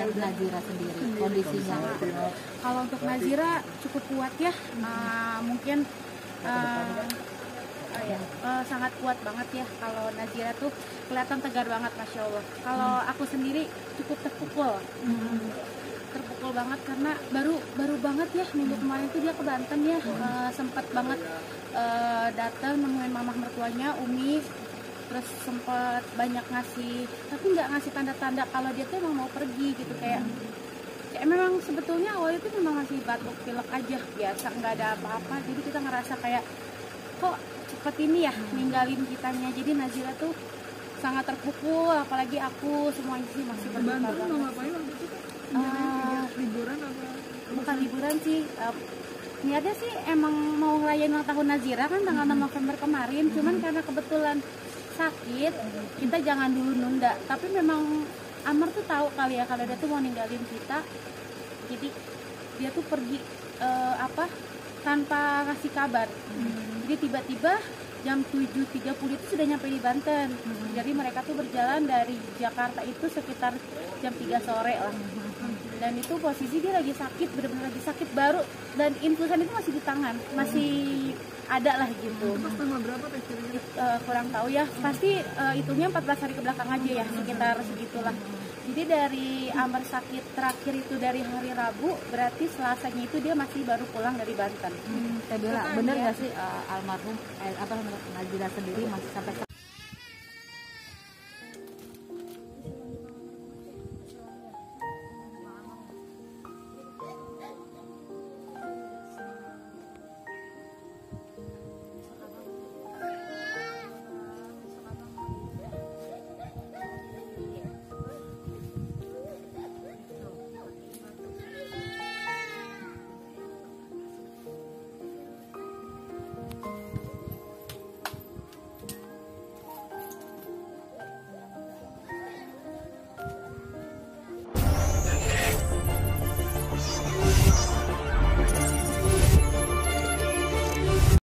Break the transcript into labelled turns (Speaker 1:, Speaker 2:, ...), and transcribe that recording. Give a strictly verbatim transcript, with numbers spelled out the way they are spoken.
Speaker 1: melihat Nazira sendiri kondisinya?
Speaker 2: Kalau untuk Nazira cukup kuat ya, uh, mungkin uh, uh, ya, uh, sangat kuat banget ya. Kalau Nazira tuh kelihatan tegar banget, masya Allah. Kalau aku sendiri cukup terpukul, hmm. terpukul banget karena baru baru banget ya minggu kemarin tuh dia ke Banten ya, uh, sempat banget uh, datang nemuin mamah mertuanya Umi. Terus sempat banyak ngasih, tapi nggak ngasih tanda-tanda kalau dia tuh emang mau pergi gitu, kayak kayak memang sebetulnya awal itu memang masih batuk pilek aja biasa, nggak ada apa-apa. Jadi kita ngerasa kayak kok cepet ini ya ninggalin kitanya. Jadi Nazira tuh sangat terpukul, apalagi aku semuanya sih masih berduka banget.
Speaker 3: Mau ngapain waktu itu?
Speaker 2: Uh,
Speaker 3: liburan apa?
Speaker 2: Bukan liburan sih. Uh, niatnya sih emang mau ngerayain ulang tahun Nazira kan tanggal enam November kemarin, cuman karena kebetulan sakit, kita jangan dulu nunda. Tapi memang Amar tuh tahu kali ya kalau dia tuh mau ninggalin kita, jadi dia tuh pergi uh, apa tanpa ngasih kabar. hmm. Jadi tiba-tiba jam tujuh tiga puluh itu sudah nyampe di Banten. hmm. Jadi mereka tuh berjalan dari Jakarta itu sekitar jam tiga sore lah. Dan itu posisi dia lagi sakit, benar-benar lagi sakit baru, dan infusan itu masih di tangan, masih ada lah gitu.
Speaker 3: Itu pas tanggal berapa teh?
Speaker 2: Uh, kurang tahu ya, pasti uh, hitungnya empat belas hari ke belakang aja ya, sekitar segitulah. Jadi dari Amar sakit terakhir itu dari hari Rabu, berarti Selasanya itu dia masih baru pulang dari Banten.
Speaker 1: Hmm, Teh Bella, bener nggak sih uh, almarhum eh, apa Nazira sendiri masih sampai